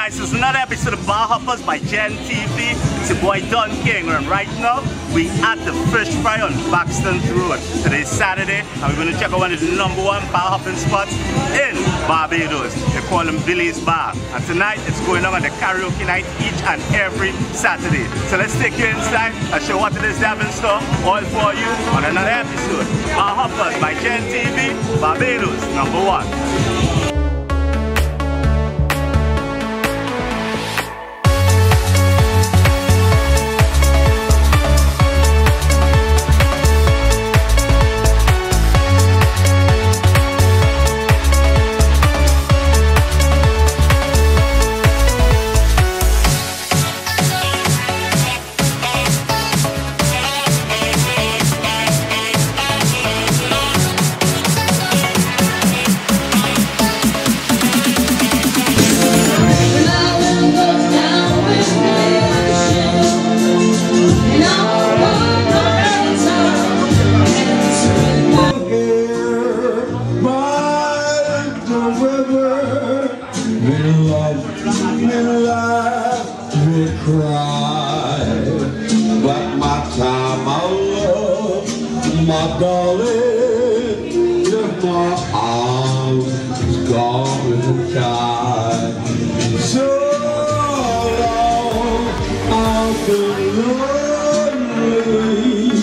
guys, it's another episode of Bar Hoppers by Gen TV. It's your boy Don King, and right now we at the fish fry on Baxton Road. Today's Saturday, and we're going to check out one of the #1 bar hopping spots in Barbados. They call them Billy's Bar. And tonight it's going on the karaoke night each and every Saturday. So let's take you inside and show what it is they have in store, all for you on another episode. Bar Hoppers by Gen TV, Barbados #1. But my time I love, my darling, if my arms gone and tied. So long I've been lonely.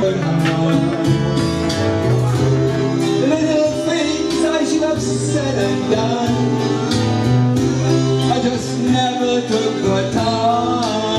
Little things I should have said and done, I just never took the time.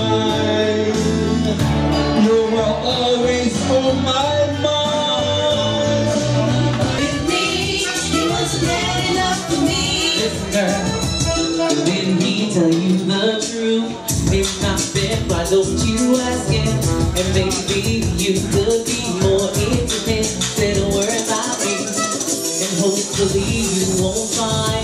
You were always on my mind. With me, he wasn't man enough for me. Listen, girl, didn't he tell you the truth? If not, then why don't you ask him? And maybe you could be more intimate than the words I read. And hopefully you won't find